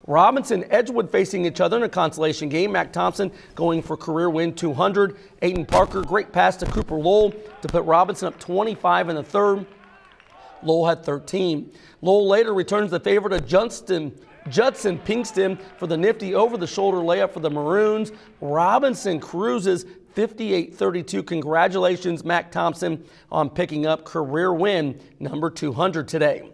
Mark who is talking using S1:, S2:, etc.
S1: Robinson, Edgewood facing each other in a consolation game. Mac Thompson going for career win 200. Aiden Parker, great pass to Cooper Lowell to put Robinson up 25 in the third. Lowell had 13. Lowell later returns the favor to Judson Pinkston for the nifty over-the-shoulder layup for the Maroons. Robinson cruises 58-32. Congratulations, Mac Thompson, on picking up career win number 200 today.